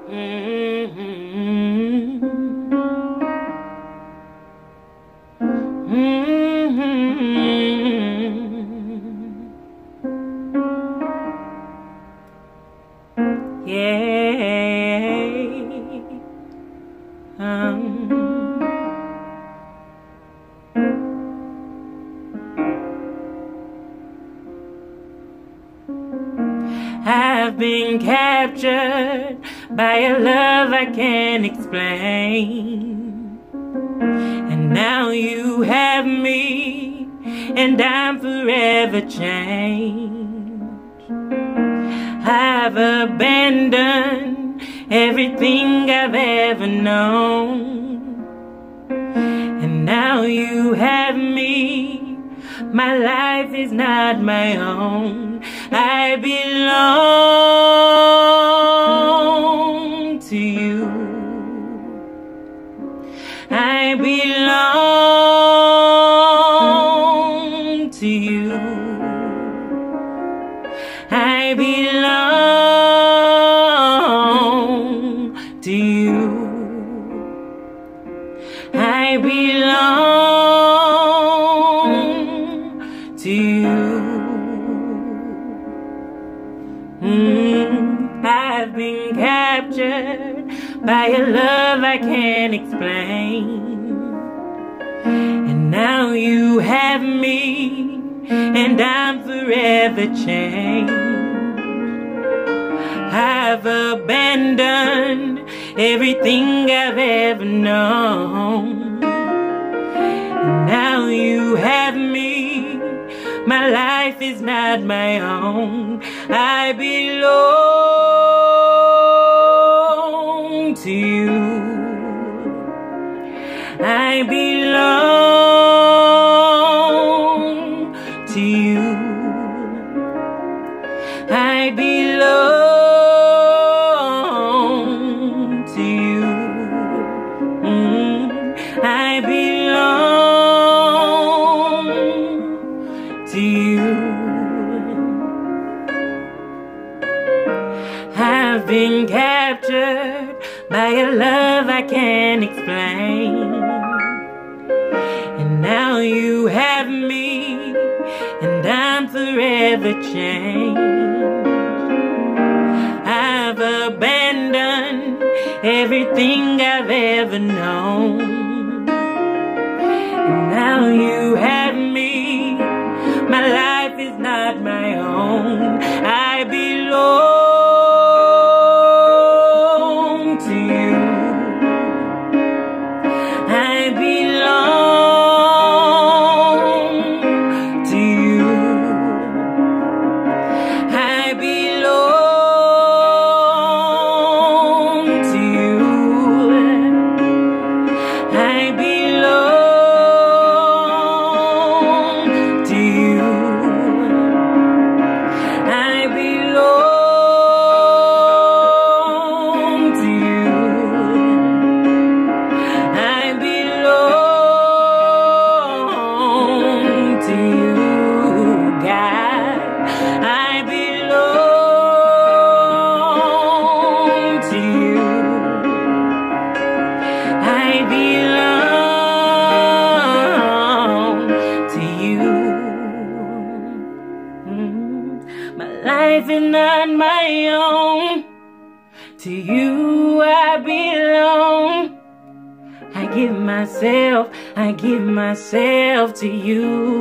I've been captured by a love I can't explain, and now you have me, and I'm forever changed. I've abandoned everything I've ever known, and now you have me. My life is not my own. I belong to you. I belong to you. I belong to you. I belong to you. I've been captured by a love I can't explain, and now you have me, and I'm forever changed. I've abandoned everything I've ever known, and now you have me. My life is not my own. I belong to you. I belong to you. I belong to you. I belong to you. I've been captured by a love I can't explain, and now you have me, and I'm forever changed. I've abandoned everything I've ever known, and now you have me. My life is not my own. I belong to you. I belong to you. I belong to you. I belong to you. I belong to you. I belong to you, God. I belong to you. I belong to you. My life is not my own. To you I belong. I give myself to you.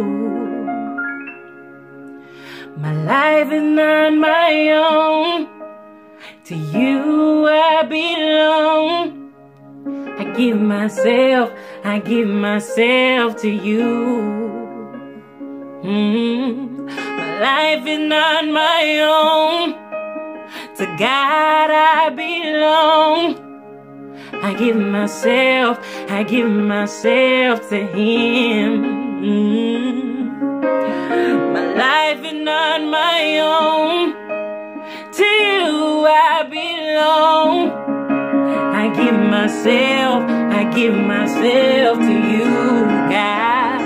My life is not my own. To you I belong. I give myself to you. My life is not my own. To God I belong. I give myself to Him. My life is not my own. To you I belong. I give myself to you, God.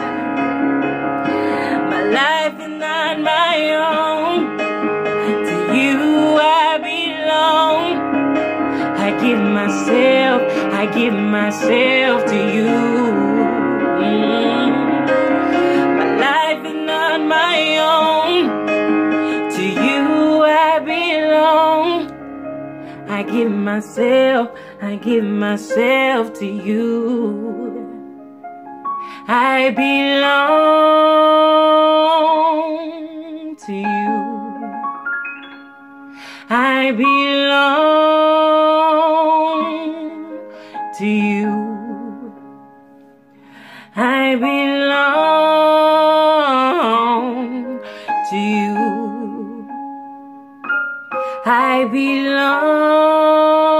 My life is not my own. To you I belong. I myself, I give myself to you. My life is not my own, to you I belong. I give myself to you. I belong to you. I belong to you. I belong to you. I belong